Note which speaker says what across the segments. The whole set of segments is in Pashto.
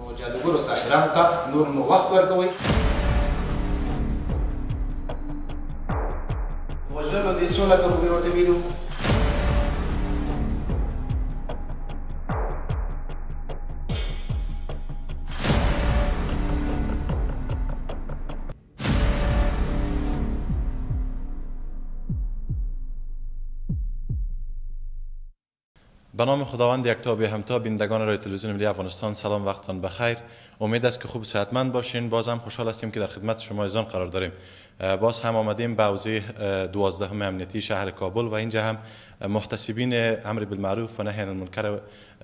Speaker 1: جادوګرو ساحرانو ته نور مو وخت ورکوئ.
Speaker 2: وژلو دې 16 لکه روپۍ ورته ویلو.
Speaker 3: به نام خداوند یکتا بی همتا. بینندگان رادیو تلویزیون ملی افغانستان سلام، وقتتان بخیر. امید است که خوب صحتمند باشین. باز هم خوشحال هستیم که در خدمت شما عزیزان قرار داریم. باز هم آمدیم به حوزه 12 امنیتی شهر کابل و اینجا هم محتسبین امر بالمعروف و نهی عن المنکر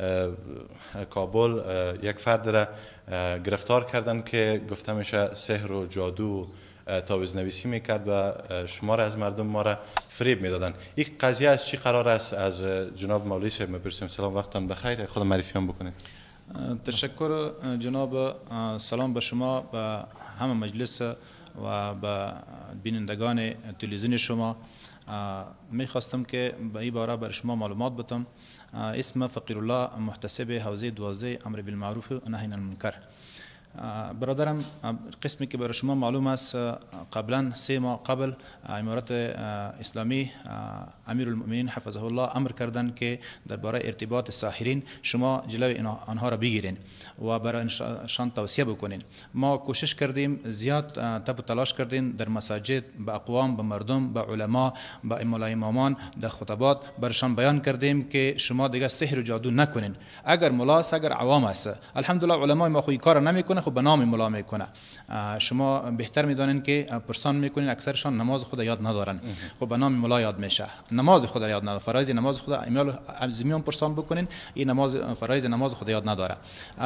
Speaker 3: کابل یک فرد را گرفتار کردن که گفته میشه سحر و جادو تعویض نویسی میکرد و شمار از مردم ما را فریب میدادن. این قضیه از چی قرار است؟ از جناب مولوی صاحب میپرسیم. سلام، وقتتان بخیر. خود معرفی هم بکنید.
Speaker 4: تشکر جناب. سلام به شما، به همه مجلس و به بینندگان تلویزیون شما. میخواستم که به این باره بر شما معلومات بدم. اسم فقیرالله محتسب حوزه 12 امر بالمعروف و نهی عن المنکر. برادرم، قسمی که برای شما معلوم است، قبلا 3 ماه قبل امارت اسلامی امیرالمؤمنین حفظه الله امر کردند که درباره ارتباط ساحرین شما جلوی آنها را بگیرین و برایشان توصیه بکنین. ما کوشش کردیم، زیاد تب و تلاش کردیم در مساجد به اقوام، به مردم، به علما، به امامان، در خطبات برشان بیان کردیم که شما دیگه سحر و جادو نکنین. اگر ملا است، اگر عوام است، الحمدلله علمای ما خوی کار نمیکنه، خب به نام ملا میکنه. شما بهتر میدانین که پرسان میکنین، اکثرشان نماز خود یاد ندارن. خب به نام ملا یاد میشه، نماز خود یاد نداره. فرایض نماز خود از میان پرسان بکنین، این نماز فرایض نماز خود یاد نداره.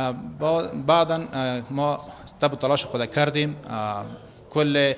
Speaker 4: بعدا ما تب و تلاش خود کردیم، کل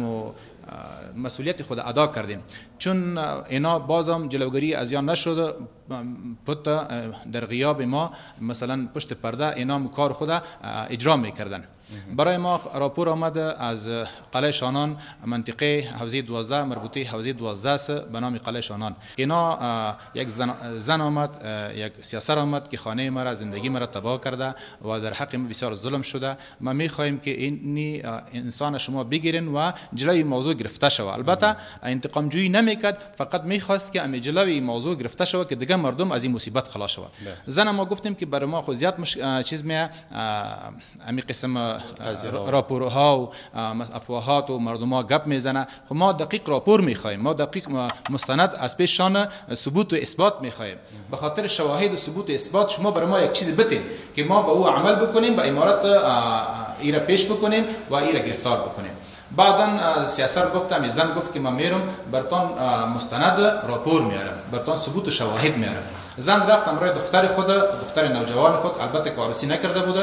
Speaker 4: مسئولیت خود ادا کردیم. چون اینا بازم جلوگیری از یا نشد، پت در غیاب ما مثلا پشت پرده اینا کار خود اجرا میکردن. برای ما راپور آمد از قلعه شانان، منطقه حوزه 12 مربوطه حوزه 12 است به نام قلعه شانان. اینا یک زن آمد، یک سیاسر آمد که خانه ما را، زندگی ما را تباه کرده و در حق ما بسیار ظلم شده. ما میخواهیم که این انسان شما بگیرین و جلوی موضوع گرفته شود. البته انتقام جویی نمیکرد، فقط میخواست که جلوی موضوع گرفته شود که دیگه مردم از این مصیبت خلاص شود. زن ما گفتیم که برای ما خود زیاد چیز امی قسم راپورها و افواهات و مردم ها گپ میزنه. خب ما دقیق راپور میخوایم، ما دقیق مستند از پیششان ثبوت و اثبات میخوایم. به خاطر شواهد و ثبوت و اثبات شما برای ما یک چیز بتین که ما به او عمل بکنیم، به امارت ایره پیش بکنیم و ایره گرفتار بکنیم. بعدا سیاست گفتم، زن گفت که من میرم برتان مستند راپور میارم، برتان ثبوت و شواهد میارم. زن رفت امروی دختر خود، دختر نوجوان خود، البته که عروسی نکرده بوده،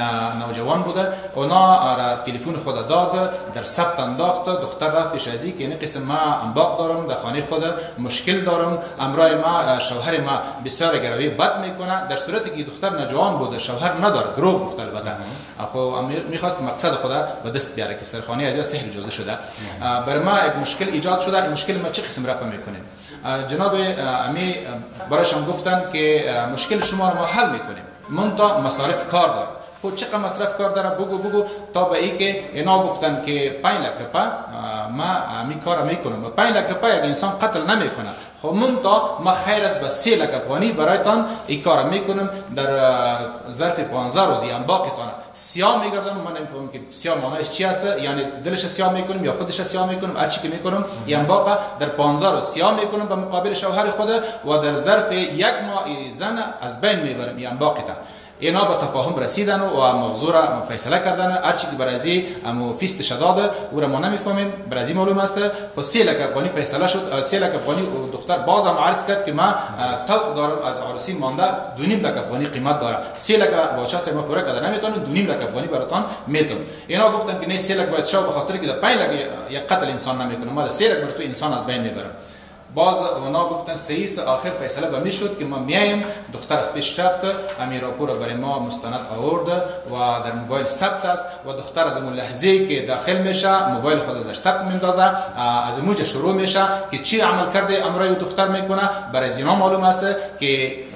Speaker 4: نوجوان بوده، اونا را تلفن خود داد، در ثبت انداخت. دختر رفت شازی که این قسم ما انباق دارم در خانه خود، مشکل دارم، امروی ما شوهر ما بسیار گروی بد میکنه. در صورتی که دختر نوجوان بوده، شوهر نداره، دروغ گفته. البته خب میخواست مقصد خود به دست بیاره که سرخانه از سحر جوده شده. برای ما یک مشکل ایجاد شده. این مشکل ما چه قسم رفع میکنیم؟ جناب امی برایشان گفتن که مشکل شما رو ما حل میکنیم، منتها مصارف کار داره. خب چقدر مصرف کار داره؟ بگو تا به ای که اینا گفتن که 5 لک روپیه ما امی کار میکنم. 5 لک روپیه یک انسان قتل نمیکنه. خب منتها ما خیر است به 3 لک افغانی برایتان این کار میکنم. در ظرف 15 روزی انباقتان سیاه میگردم. من نمیفهمم که سیاه معنیش چی است، یعنی دلش سیاه میکنم یا خودش سیاه میکنم، هر چی که میکنم این انباق در 15 روز سیاه میکنم به مقابل شوهر خود و در ظرف 1 ماه زن از بین میبرم این انباقتان. اینا به تفاهم رسیدن و موضوع را فیصله کردن. هر چی که برازی فیست شداد او را ما نمیفهمیم، برازی معلوم است. خود 3 لک افغانی فیصله شد. 3 لک افغانی دختر بازم عرض کرد که ما توق دارم از عروسی مانده 2.5 لک افغانی قیمت داره. 3 لک باچا سه ما پورا کردن نمیتونن، 2.5 لک افغانی براتون میتون. اینا گفتن که نه 3 لک باید شو، به خاطر که 5 لک یک قتل انسان نمیکنه، ما 3 لک بر تو انسان از بین میبرم. باز اونا گفتن سیس آخر فیصله به می شد که ما میایم. دختر از پیش رفت، امیر راپور برای ما مستند آورد و در موبایل ثبت است و دختر از اون لحظه که داخل میشه موبایل خود در ثبت میندازه، از موجه شروع میشه که چی عمل کرده امروی دختر میکنه. برای زینا معلوم است که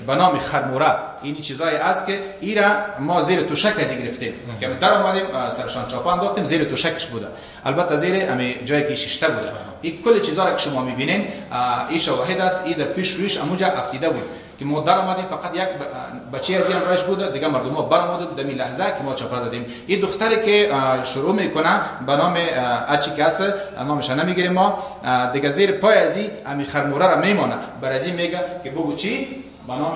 Speaker 4: به نام خرموره، این چیزایی است که ایرا ما زیر توشک از گرفتیم که در اومدیم سرشان چاپا انداختیم، زیر توشکش بوده. البته زیر امی جایی که ششته بوده. این کل چیزا را که شما میبینین این شواهد است. این در پیش رویش اموجا افتیده بود که ما در آمدیم، فقط یک بچه از این رایش بوده، دیگه مردم ها برآمدند در این لحظه که ما چاپا زدیم. این دختری که شروع میکنه به نام اچی که است، نامش نمیگیریم ما، دیگه زیر پای از این امی خرموره را میمانه. برای این میگه که بگو چی؟ به نام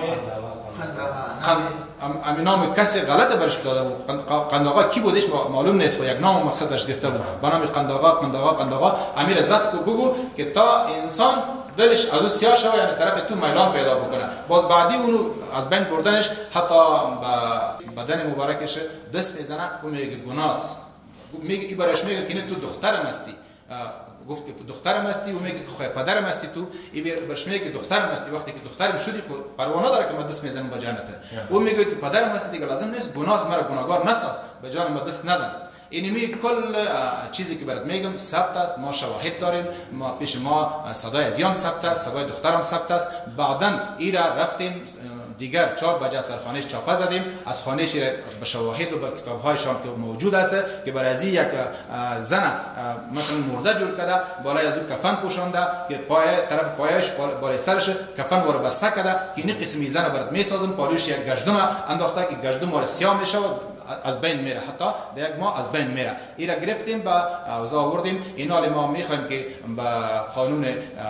Speaker 4: امی نام کسی غلط برش داده بود. قنداقا کی بودش معلوم نیست، با یک نام مقصدش گرفته بود به نام قنداقا. امیر زفت کو بگو که تا انسان دلش از اون سیاه شوه، یعنی طرف تو میلان پیدا بکنه. باز بعدی اونو از بین بردنش حتی به بدن مبارکش دست میزنه و میگه گناس. میگه این برش میگه که تو دخترم هستی. گفت که دخترم هستی و میگه که پدرم هستی تو. این برش میگه که دخترم هستی. وقتی که دخترم شدی خود پروانه داره که ما دست میزنم به جانته. او میگه که پدرم هستی، دیگه لازم نیست گناس مرا گناهگار نساز، به جان ما دست نزن. اینمی کل چیزی که برات میگم ثبت است. ما شواهد داریم، ما پیش ما صدای ازیام ثبت است، صدای دخترم ثبت است. بعداً ایرا رفتیم دیگر 4 بجه سرخانهش چاپه زدیم، از خانهش به شواهد و به کتاب‌هایشان که موجود است که برای از یک زن مثلا مرده جور کرده، بالای از او کفن پوشانده که طرف پایش بالای سرش کفن وارو بسته کرده که این قسمی زن برات میسازم، پاروش یک گشتم انداخته که گشتم وارو سیاه میشه، از بین میره، حتی در یک ماه از بین میره. ایرا گرفتیم با اوضاع آوردیم. اینا ما میخوایم که با قانون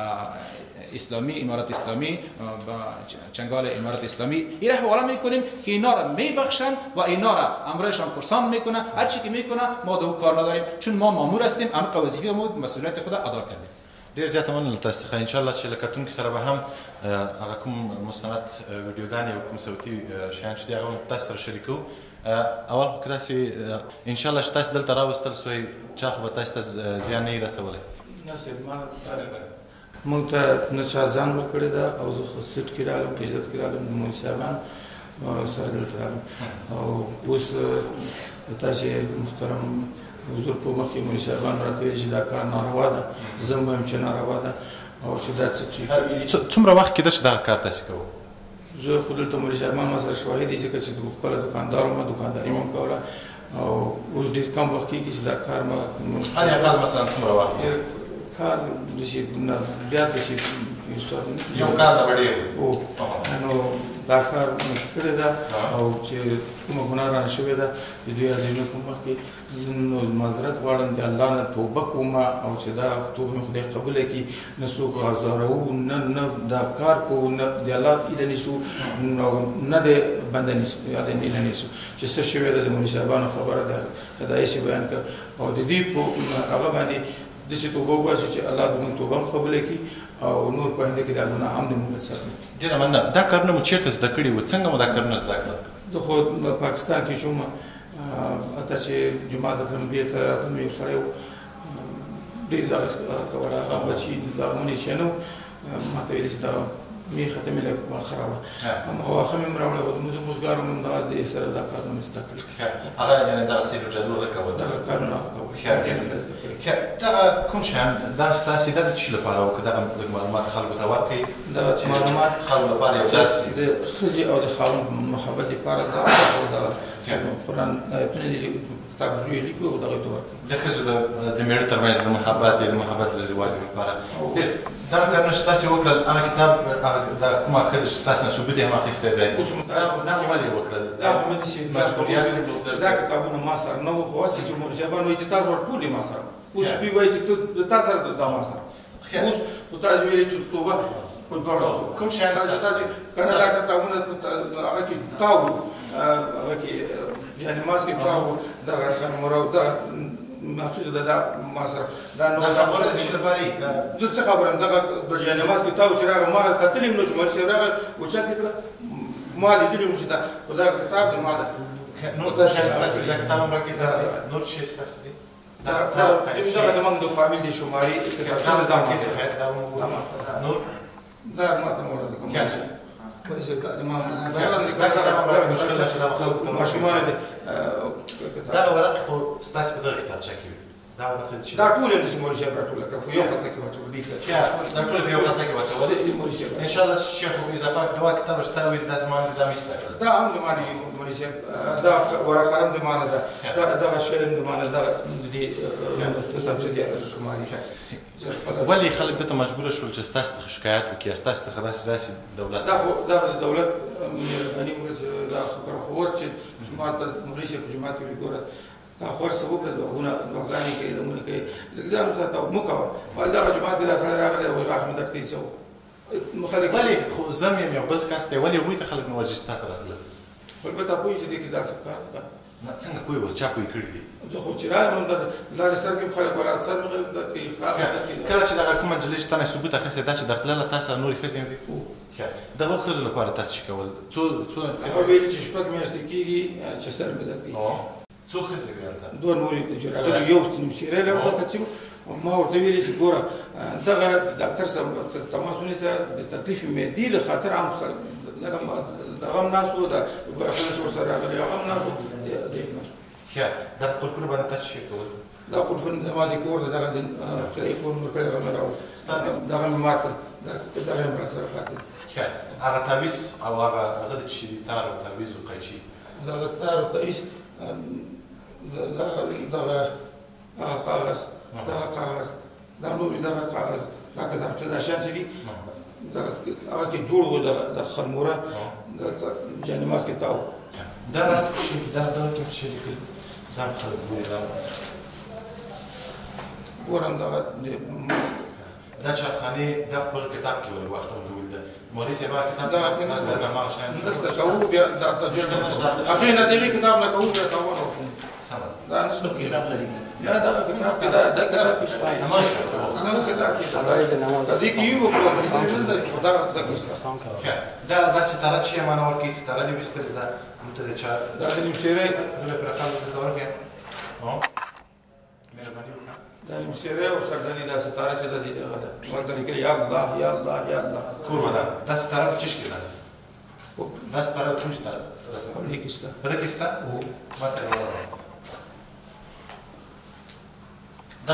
Speaker 4: اسلامی، امارت اسلامی، با چنگال امارت اسلامی ایرا حواله میکنیم که اینا را میبخشن و اینا را امرشان پرسان میکنه. هر چی که میکنه ما دو کار نداریم، چون ما مامور هستیم، اما وظیفه ما مسئولیت خود ادا کردیم.
Speaker 3: ډیر زیات مننه تاسو څخه ان شاء الله چې لکتون کې سره به هم هغه کوم مستند ویډیوګانې او کوم صوتي شیان چې هغه تاسو سره شریکو. اول خو که تاسې ان شاء الله چې تاسو دلته راوستل سوی چا خو به تاسو ته زیان نه وي رسولی؟
Speaker 5: نه صاحب، موږ ته نه چا ځان ورکړی ده او زه خو سیټ کې راغلم، په عزت کې راغلم، مولوي صاحبان سره دلته راغلم. او اوس تاسې محترم حضور په مخ کې مولوي صاحبان راته ویلي چې دا کار ناروا ده، زه هم وایم چې ناروا ده او چې دا څه
Speaker 3: څومره وخت کېده چې دغه کار تاسې کوو؟
Speaker 5: زه خو دلته مولوي صاحبان ما سره شواهد دي، ځکه چې خپله دوکاندار وم، دوکانداري مې هم کوله او اوس ډېر کم وخت کېږي چې دا کار ما
Speaker 3: حد اقل مثلا څومره وخت
Speaker 5: کار داسې بیا داسې
Speaker 3: یو کال نه به ډېر
Speaker 5: نو دا کار مې کړی ده او چې کومه ګناه رانه شوې ده د دوی عزیزو په مخ کې نو معذرت غواړم د الله نه توبه کوم او چې دا توبه مې خدای قبوله کړي، نه څوک ازاروو، نه دا کار کوو، نه د الله هیله نیسو، نه د بنده هیله نیسو چې څه شوې ده. د مولوي صاحبانو خبره ده داسې بیان کړه او د دې په هغه باندې داسې توبه وباسو چې الله زموږ توبه هم قبوله کړي او نور په آینده کې دا ګناه هم د موږ سره نه کړي.
Speaker 3: ډېره مننه. دا کارونه مو چېرته زده کړي وو؟ څنګه مو دا کارونه زده کړل؟
Speaker 5: زه خو پاکستان کې شوم، هلته چې جومات ته تلم، بېرته راتلم، یو سړی و ډېر دغه کوله، هغه بچي دغه منیشیه نه و، ما ته ویلې چې دا میخه ته مې لږ واښه راوړه، او واښه مې هم راوړه او زه موزګار وم، دغه دې سره دا کارونه مې زده کړي.
Speaker 3: هغه یعنې دغه سیر و جادو هغه کول؟
Speaker 5: دغه کارونه هغه کول.
Speaker 3: دغه کوم شیان دا ستاسې دا د څه لپاره و که دغه لږ معلومات خلکو ته ورکړئ؟
Speaker 5: دغه معلومات
Speaker 3: خلکو لپاره یو درس
Speaker 5: د ښځې او د خاوند محبت لپاره ده او د قرآن آیتونه دي کتاب یې لیکو او دغه ته ورکړي.
Speaker 3: د ښځو د مېړه ترمنځ د محبت یا د محبت د رواجو لپاره دغه کارونه چې تاسې وکړل، هغه کتاب دغه کومه ښځه چې تاسې نه ثبوت یې هم اخیستی دی، دا ولې وکړل؟
Speaker 5: دا خو مې داسې دا کتابونه ما سره نه وو، خو هسې چې مولوي صاحبان وایي چې تاسو ورته ټول یې ما سره، اوس دوی وایي چې تا سره دا ما سره، اوس خو تاسې ویلې چې توبه په دواړه
Speaker 3: کوم شیان
Speaker 5: تاسې که نه دا کتابونه هغه کې تاو وو، هغه کې جانماز کې تاو وو، دغه خرموره و دغه حقیقت ده دا ما سره دا
Speaker 3: خبره د څه لپاره یې؟
Speaker 5: زه څه خبره یم، دغه د جانماز کې تاو چې راغی ما کتلی م نو چې مولوي صاحب راغی اوچت یې کړه، ما لیدلي وم چې دا خو دغه کتاب دی ما ده.
Speaker 3: نور دا شیان ستاسې دا کتاب هم راکړئ تاسې نور شی ستاسې دی؟
Speaker 5: دغه د موږ د فامیل د شمارې کتابونه دا ما سره
Speaker 3: نور
Speaker 5: دا ما ته موجود کوم شی
Speaker 3: دغه ورق خو ستاسې په دغه کتابچه کې وي؟ دا ورقه چې
Speaker 5: دا ټول د مولوي صاحب راټول کړ په یو خط کې واچول دي
Speaker 3: دا ټول په یو خط کې واچول
Speaker 5: مولوي صاحب
Speaker 3: ان شاء الله شیخ اذا پاک دوا کتاب شته وي د زمان د مستقل
Speaker 5: دا هم د معنی مولوي صاحب دا ورقه هم د معنی ده دا شی د معنی ده د کتاب چې دی شمالي
Speaker 3: ولې خلک دته مجبور شول چې ستاسو شکایت وکړي ستاسو خلاص راسي دولت
Speaker 5: دا د دولت یعنی موږ دا خبره خو چې جماعت مولوي صاحب جماعت کې ګوره دا خور سبب د دوغانې کې د مونږ کې لږ ساته مو کاوه ول دا جماعت د اصل راغلی او راخ مدد کوي سو مخالف
Speaker 3: ولې خو زم یو بل کس دی ولې وې ته خلک نو وجه ستاسو راغله
Speaker 5: البته کوی چې دې کې دا څه کار ده
Speaker 3: نه څنګه کوی ول چا کوی کړی دي
Speaker 5: زه خو چې راغلم د لارې سر کې خلک ولا سر مغه د کې
Speaker 3: کله چې دا کوم مجلس ته ثبوت اخیسته دا چې داخله تاسو نور خزم دي دا وو خزل لپاره تاسو کول څو
Speaker 5: هغه ویل چې شپږ میاشتې کېږي چې سر مې درکې
Speaker 3: څو خزل ورته
Speaker 5: دوه نورې چې راغلي یو سیم سیره له وخت چې ما ورته ویل چې ګوره دغه ډاکټر صاحب تماس ونیسه د تکلیف مې دی له خاطر عام سره دغه ناسو دا برخه شو سره راغلی هغه ناسو دی ناسو
Speaker 3: دا قلقل باندې تاسو کول
Speaker 5: دا قلقل د ما دي کور دغه د خلیفون نور کړه غمراو دغه مات دغه امر سره پاتې
Speaker 3: هغه تعویض او هغه د شي تار او تعویض او قیشي
Speaker 5: دغه تار او قیش دغه کاغذ دا نور دغه کاغذ دا کتاب چې دا شان چې دي هغه کې جوړ و د خرموره د جانماز کې تاو
Speaker 3: دا شي دا کې شي دا خلک
Speaker 5: ګورم
Speaker 3: دا چارخانه د خپل کتاب کې ول وخت ولول ده مولوي صاحب کتاب دا ما عشان
Speaker 5: نسته کوو بیا دا ترجمه اخی نه دغه کتاب نه کوو بیا تاوان وکړو دا نشته کتاب لري یا دا کتاب کې دا کتاب کې شته نو کتاب کې دا دې کې یو په دا خدا دا کیسه
Speaker 3: دا ستاره چې معنا ورکی ستاره دې وستل دا مته چا
Speaker 5: دا دې مشيره
Speaker 3: زما پر خلک ته ورکه ها مهرباني
Speaker 5: دا مشيره او سرداري دا ستاره چې د دې دا ورته کې یا الله یا الله یا الله
Speaker 3: کور ودا دا ستاره په چش کې دا ستاره کوم ستاره رسم
Speaker 5: دې کیسه
Speaker 3: دا کیسه او ماته دا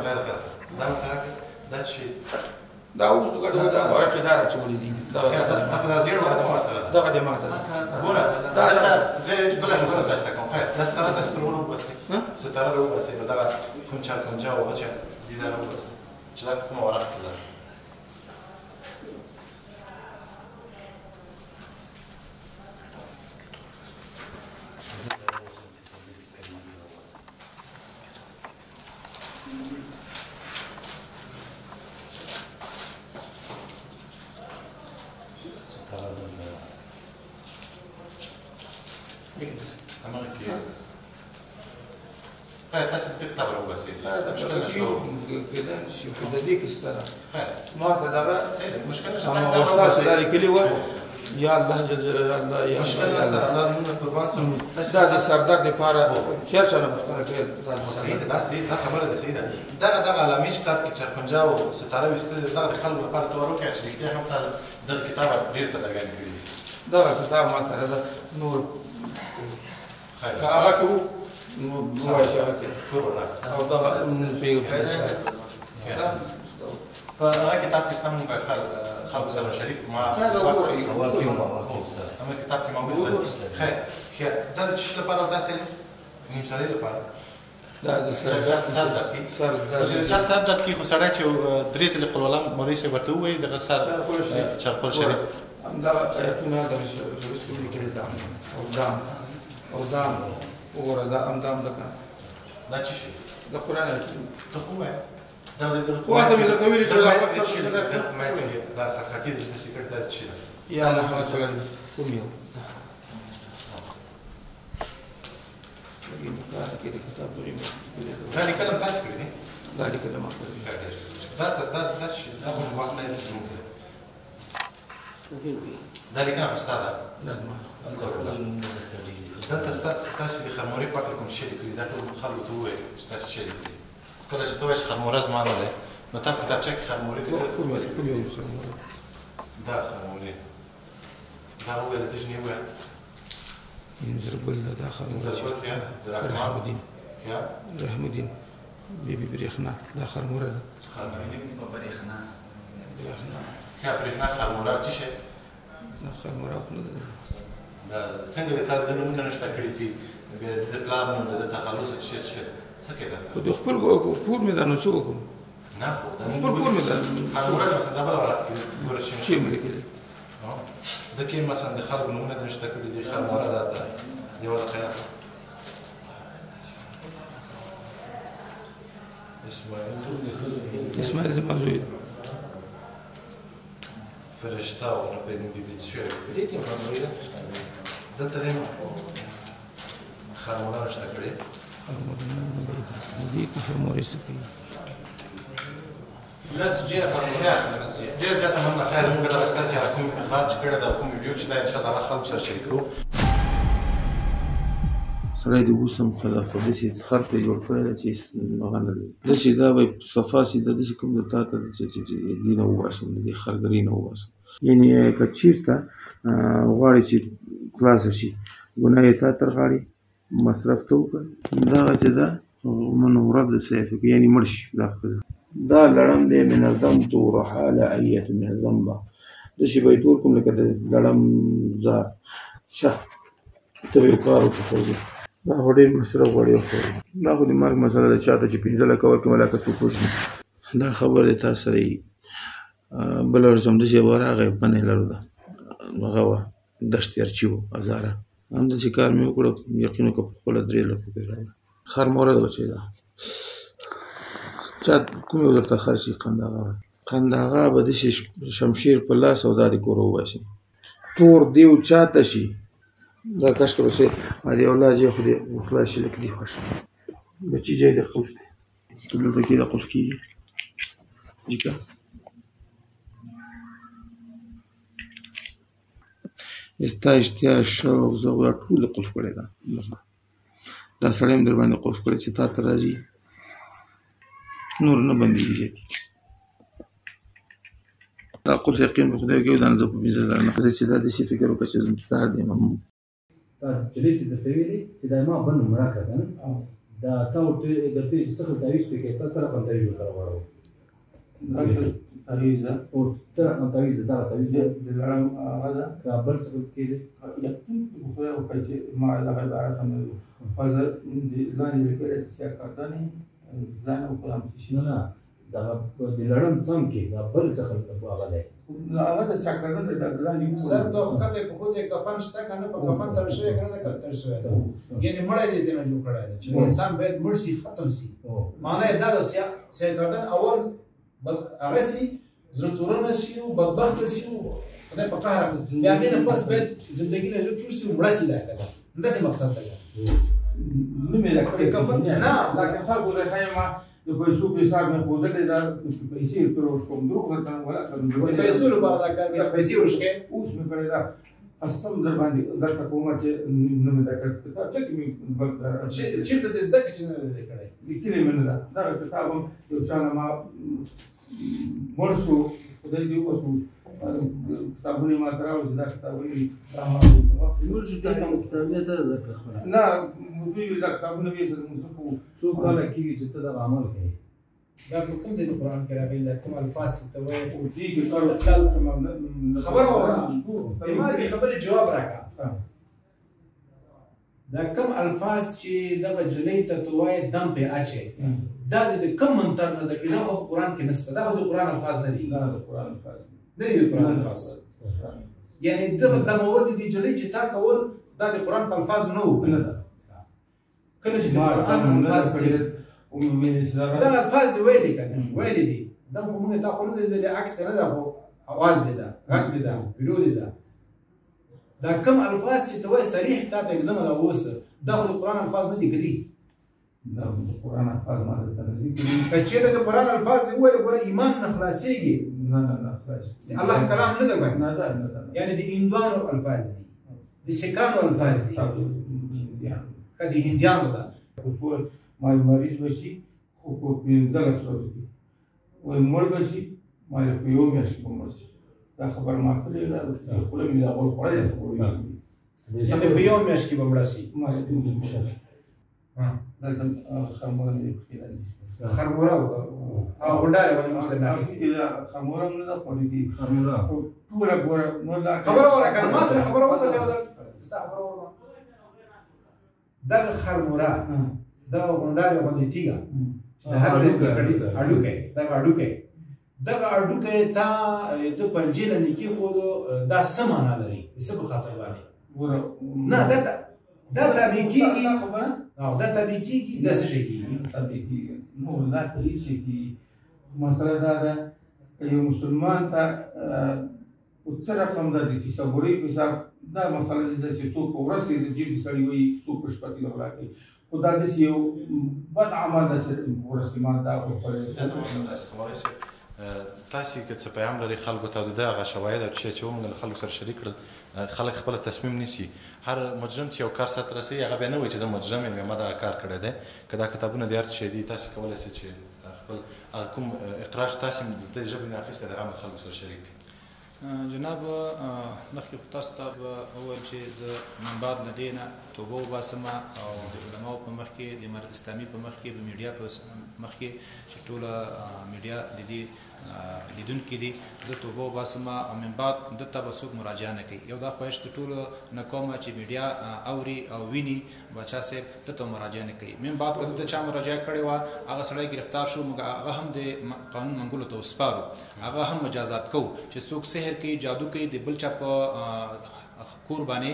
Speaker 3: دا شي
Speaker 5: دا اوس دا ورکه دار چولې دي
Speaker 3: دا زیړ ورکه سره
Speaker 5: دا د ماته
Speaker 3: ګوره دا زه بل خبره داسته کوم خیر دا ستاره د ستورو بس ستاره رو بس دا کوم چار کوم جاو بچا دي دا رو بس چې دا کوم ورکه ده تاسو د کتاب راوباسئ مشکل
Speaker 5: نشته د دې کیسه ما ته دا
Speaker 3: مشکل
Speaker 5: نشته تاسو دا لیکلی و یا الله جل جلاله الله یا
Speaker 3: مشکل نشته الله نن قربان سم
Speaker 5: دا د سردار لپاره چیر چا نه مختار کړی
Speaker 3: سید دا خبره ده سید دا علامه کتاب کې چرکنجا او ستاره وستل دا د خلکو لپاره تورو کې چې رښتیا هم د کتاب ډیر تداګان کړی
Speaker 5: دا کتاب ما سره دا نور خیر هغه کو نو مواجهه کوي او دا په
Speaker 3: فهغه کتاب کې ستاسو خلکو سره شریک ما اول کتاب کې موجود خیر دا د چش لپاره تاسو نیم سره لپاره
Speaker 5: دا د
Speaker 3: سر د کې خو سره چې درې ځله قلولم مولوي صاحب ورته وایي دغه سر چرپل شریک
Speaker 5: دا آیتونه د رسول کې دا او دام وګوره دا امدام ده کنه
Speaker 3: دا څه شي
Speaker 5: د قران
Speaker 3: ته خو دا د
Speaker 5: قوت مې درته ویلي چې
Speaker 3: دا خاطر د سکرټ دا څه
Speaker 5: یا محمد صلی الله علیه وسلم کوم یو
Speaker 3: دا لیکلم تاسو کړی دي
Speaker 5: دا لیکلم ما کړی
Speaker 3: دا شي دا په وخت کې ممکن دا لیکنه استاد
Speaker 5: لازم
Speaker 3: دلته تاسو د خرموري پټ کوم شي لیکلي دا ټول خلکو ته وایي چې تاسو شي لیکلي کله چې تاسو خرموره زما نه ده نو تاسو کتابچه کې خرموري
Speaker 5: کوم یو خرموره
Speaker 3: دا خرموري دا هو د تجنی وای
Speaker 5: ينزل بل دا خرموره
Speaker 3: ينزل بل يا رحم الدين يا
Speaker 5: رحم الدين بي برېښنا دا خرموره ده.
Speaker 3: برېښنا ښه برېښنا خرموره څه شی؟
Speaker 5: دا خرموره خو نه ده.
Speaker 3: دا څنګه د تا د نومونه نشته کړي دي بیا د پلار نوم د تخلص څه څه کېده؟
Speaker 5: خو د خپل کور مې دا نو څه وکړم؟
Speaker 3: نه خو دا
Speaker 5: خپل کور مې دا
Speaker 3: خرموره ده مثلا دا بله ورته ګوره
Speaker 5: چې مې لیکلي
Speaker 3: د کې مثلا د خلکو نومونه دې نشته کړي دي خرموره ده یوه د خیاط
Speaker 5: اسماعیل زما زوی دی.
Speaker 3: فرشته او نه پوهېږم بیبي څه شوی
Speaker 1: دې کې خبرې ده
Speaker 3: دلته دې خرموره نشته کړې
Speaker 5: دې کې خرمورې څه کوي؟
Speaker 1: نسجې خبرې نسجې
Speaker 3: ډېر زیاته مننه خیر موږ دغه ستاسې کوم اخراج کړی ده کوم ویډیو چې دا انشاءالله هغه خلکو سره شریکوو.
Speaker 5: سړی د اوس هم ښه ده خو داسې خر ته یې جوړ کړی ده چې هغه نه دی داسې دا به صفا سیده داسې کوم د تا ته چې دې نه وباسم د دې خرګرۍ نه وباسم. یعنې که چېرته غواړې چې خلاصه شي ګناه یې تا تر غاړې مصرف ته وکړه دغه چې ده من رب د سیفک یعنې مړ شي دا ښځه دا لړم دی منظمتو رحاله ایت منظمه داسې به یې تور کړم لکه د لړم زار شه ته به یو کار وکړو دا خو ډېر مصرف غواړي دا خو د مرګ مسله ده چا ته چې 5 لکه ورکړي ملاکه څوک وژني دا خبر دی تا سره یي بله ورځ همداسې یوه راغی بنۍ لرو ده هغه وه دشت یارچي و هزاره همداسې کار مې وکړه یقین وکړه په خپله 3 لکه روپۍ راوړه خرموره ده بچی ده چا کوم یو درته خرڅ شي قنداغه به داسې شمشیر په لاس او دا د کوره وباسي تور دیو چاته شي دا کاشکې به د اولاد یې خو دې خلاص شي لکه دې خوښ بچي ځای د قلف دی دلته کې د قلف کېږي جیکه ستا اشتیا شوق ذوق دا ټول قلف کړی ده دا سړی هم در باندې قلف کړی چې تا ته راځي نور نه بندېږي زیاتې دا قلف یقین په خدای وکړي دا نه زه په 15,000 نه زه چې دا داسې فکر وکړه چې زه پلار دی
Speaker 6: جلې چې درته ویلې چې دا ما بل مړه کړه که نه دا تا ورته درته ویل چې څه تعویض پرې کوې تا څه رقم تعویض ورته راغواړو
Speaker 5: تعویض ده
Speaker 6: څه رقم تعویض ده دغه تعویض
Speaker 5: د لړم هغه ده
Speaker 6: که بل څه پکې دی
Speaker 5: یقین په خدای وکړه چې ما دغه عبارت هم نه دی خو زه ځان یې لیکلی چې سیاکردنې ځان وکړم چې شي
Speaker 6: نه دغه د لړم څنګ کې دا بل څه هغه دی
Speaker 5: هغه د سیاکردن د لاندې
Speaker 1: سر ته ښکته په خود یې کفن شته که نه په کفن تړل شوی که نه ده تړل شوی ده یعنې مړی دې ترې نه جوړ کړی دی چې انسان باید مړ شي ختم شي معنی یې دا ده سیاکردن اول هغه شي زړه تورنه شي او بدبخته شي خدای په قهر د هغې نه پس باید زندګي نه زړه تور شي او مړه شي دا که ده همداسې مقصد دی
Speaker 5: نه مې دا کړی
Speaker 1: کفن نه
Speaker 5: لکن تا ګوره ښایي ما د پیسو په حساب مې ښودلې ده پیسې تر وشکوم دروغ درته ولا
Speaker 1: د پیسو لپاره دا کار کوي پیسې وشکې
Speaker 5: اوس مې کړی ده قسم در باندې درته کومه چې نه مې دا کړی کتاب څه کې مې
Speaker 1: چېرته دې زده کړې چې نه دی کړی
Speaker 5: لیکلې مې نه ده دغه کتاب هم یو چا نه ما مړ شو خدای دې وکړو کتابونه ما ته راوړل چې دا کتابونه دا ما
Speaker 6: نور شو ته کوم کتابونه ته درکړه خپله
Speaker 5: نه موږ دا کتابونه وې سره موږ
Speaker 6: څو کاله کېږي چې ته دغه عمل کوې
Speaker 1: دا په کوم ځای د قرآن کې راغلي ده کوم الفاظ چې ته وایې
Speaker 5: او دې کې
Speaker 1: خبره وکړه ما دې خبرې جواب راکړه دا کوم الفاظ چې دغه جلۍ ته ته وایې دم پې اچې دا د کوم منطق نظر کې دا خو په قرآن کې نشته دا خو د قرآن الفاظ نه دي
Speaker 5: دا د قرآن الفاظ
Speaker 1: نه دي د قرآن الفاظ یعنی دمول دي جلۍ چې تا کول دا د قرآن په الفاظ نه وو کله چې د قرآن الفاظ دي دا الفاظ دي ویلي که نه ویلي دي دا خو موږ تا خو نه دی عکس ته نه ده خو اواز دی دا غږ دی دا ویډیو دی دا کوم الفاظ چې ته وایې صریح تا ته اقدمه دا اوسه دا خو د قرآن الفاظ نه دي که دي
Speaker 5: دا د قرآن الفاظ ما درته نه دي کړي
Speaker 1: که چېرته د قرآن الفاظ دي وویلې ګوره ایمان نه خلاصېږي
Speaker 5: نه خلاص
Speaker 1: الله کلام نه ده ګوره
Speaker 5: نه ده
Speaker 1: یعنې د هندوانو الفاظ دي د سکانو الفاظ دي که د هندیانو ده
Speaker 5: ما مریض بشي خو په 15 ورځو کې وایي مړ بشي ما په یو میاشت کې مړ شي دا خبر ما کړې ده خوله مې دا غول خوړلی
Speaker 1: یعنې په یو میاشت کې به مړه شي
Speaker 5: دلته خرموره مې پکې راځي
Speaker 1: خرموره او غونډاره باندې مشکل نه
Speaker 5: خرموره نه ده خو دې
Speaker 6: خرموره
Speaker 5: ټوله ګوره نو لا
Speaker 1: خبره ورکړه ما سره خبره وکړه ستا خبره ورکړه دغه خرموره دغه غونډاره باندې تیګه د هر ځای اډوکه دغه اډوکه تا د پنځه نه کې خو دا سمانه لري څه په خاطر باندې
Speaker 5: ګوره
Speaker 1: نه دا تابع کېږي او دا تابع کېږي د څه شي کېږي
Speaker 5: تابع کېږي نو دا هیڅ شي کېږي مسله دا ده که یو مسلمان ته څه رقم د تصوري په حساب دا مسله ده چې څوک په ورځ کې د جیب سړی وایي څوک په شپه کې غلا کوي خو دا داسې یو بد عمل ده چې په ورځ کې ما دا وکړی
Speaker 3: تاسو که څه پیغام لري خلکو ته د هغه شواهد او چې موږ له خلکو سره شریک کړل خلک خپل تصمیم نیسي هر مجرم چې یو کار سره رسي هغه به نه وایي چې زه مجرم یم ما دا کار کړی دی که دا کتابونه د هر څه دي تاسو کولی شئ چې خپل کوم اقرار تاسو د ژبې نه اخیستی دی هغه خلکو سره شریک
Speaker 4: جناب مخکې تاسو ته وویل چې زه من بعد له دې نه توبه وباسم او د علماو په مخ کې د امارت اسلامي په مخ کې د میډیا په مخ کې چې ټوله میډیا د دې لیدونکي دي زه توبه وباسم او من بعد دته به څوک مراجعه نه کوي یو دا خواهش د ټولو نه کوم چې میډیا اوري او ویني بچا صاحب دته مراجعه نه کوي من بعد کله ته چا مراجعه کړې وه هغه سړی گرفتار شو موږ هغه هم د قانون منګولو ته وسپارو هغه هم مجازات کوو چې څوک سحر کوي جادو کوي د بل چا په کور باندې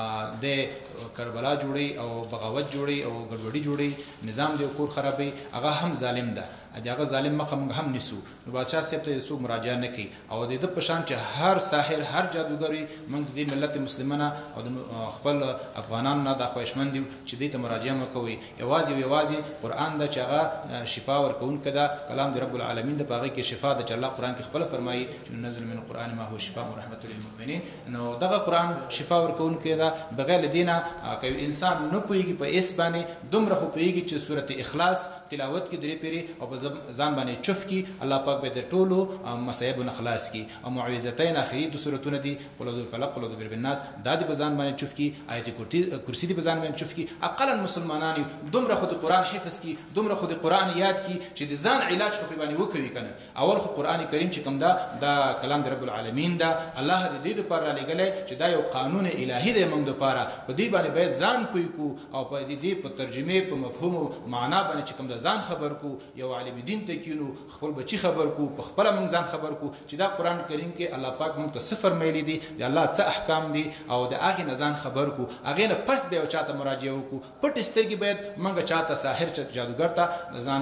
Speaker 4: د کربلا جوړي او بغاوت جوړي او ګډوډي جوړي نظام د کور خرابي هغه هم ظالم ده هغه ظالم مخه موږ هم نیسو نو بادشاه صاحب ته څوک مراجعه نه کوي او د دې په شان چې هر ساحر هر جادوګر موږ د ملت مسلمانه او د خپل افغانان نه د خوښمن دي چې دې ته مراجعه وکوي یوازې قران د چغه شفا ورکون کده کلام د رب العالمین د باغې کې شفا د الله قران کې خپل فرمایي چې نزل من القران ما هو شفاء ورحمت للمؤمنین نو دغه قران شفا ورکون کده بغیر دینه کوي انسان نه پويږي په اس باندې دومره خو پويږي چې سورته اخلاص تلاوت کې درې پیری او ځان باندې چف کی الله پاک به د ټولو مصائب نه خلاص کی او معوذتین اخری د سورتونه دي قل اعوذ بالفلق قل اعوذ برب الناس دا د بزان باندې چف کی آیت کرسی دی بزان باندې چف کی اقلا مسلمانان دومره خو د قران حفظ کی دومره خو د قران یاد کی چې د ځان علاج خو باندې وکوي کنه اول خو قران کریم چې کوم دا کلام د رب العالمین دا الله دې لپاره لګلې چې دا یو قانون الهي دی موږ لپاره په دې باندې باید ځان پوي کو او په دې په ترجمه په مفهوم او معنا باندې چې کوم د ځان خبر کو یو عالم دین ته کینو خپل بچی خبر کو په خپل موږ ځان خبر کو چې دا قران کریم کې الله پاک موږ ته صفر میلی دي د الله څه احکام دي او د هغه نه ځان خبر کو هغه نه پس به او چاته مراجعه وکړو پټ سترګې باید موږ چاته ساحر جادوګر ته ځان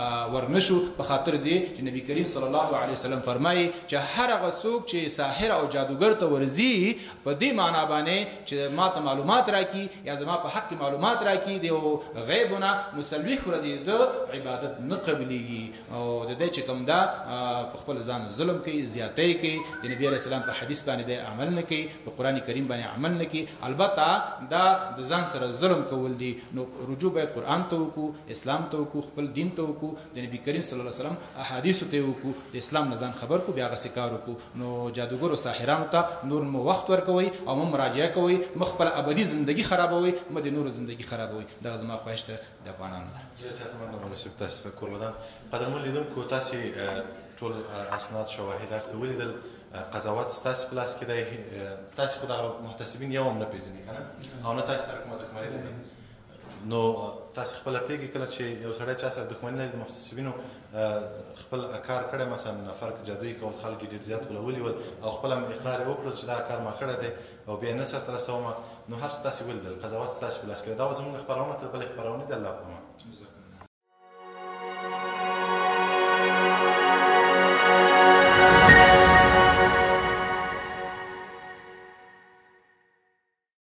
Speaker 4: ورنشو په خاطر دی چې نبی کریم صلی الله علیه وسلم فرمایي چې هر هغه څوک چې ساحر او جادوګر ته ورزي په دې معنا باندې چې ما ته معلومات راکړي یا زما په حق معلومات راکړي دی او غیبونه مسلوخ ورزي د عبادت نه قبليږي او د دې چې کوم دا خپل ځان ظلم کوي زیاتې کوي د نبی عليه السلام په حدیث باندې عمل نه کوي په قران کریم باندې عمل نه کوي البته دا د ځان سره ظلم کول دي نو رجوع به قران ته وکړو اسلام ته وکړو خپل دین ته وکړو د نبی کریم صلی الله علیه وسلم احادیث ته وکړو د اسلام نه ځان خبر کو بیا غسی کار وکړو نو جادوګر او ساحرانو ته نور مو وخت ورکوي او مراجعه کوي مخبل ابدي ژوندۍ خرابوي مده نور ژوندۍ خرابوي دا زما خواهش ده د افغانانو
Speaker 3: قدرمن لیدونکو تاسو ټول اسناد شواهد درته ولیدل قضاوت تاسو په لاس کې دی تاسو خدای محتسبین یو هم نه پیژنئ کنه او نه تاسو سره کومه دښمنی ده نو تاسو خپل پیګی کله چې یو سړی چا سره دښمنی نه محتسبینو خپل کار کړی مثلا فرق جادویي کول خلک ډیر زیات غولولي ول او خپل اقرار وکړل چې دا کار ما کړی دی او بیا نه سره رسوم نو هر څه تاسو ولیدل قضاوت تاسو په لاس کې دا زموږ خبرونه تر بل خبرونه د الله په امان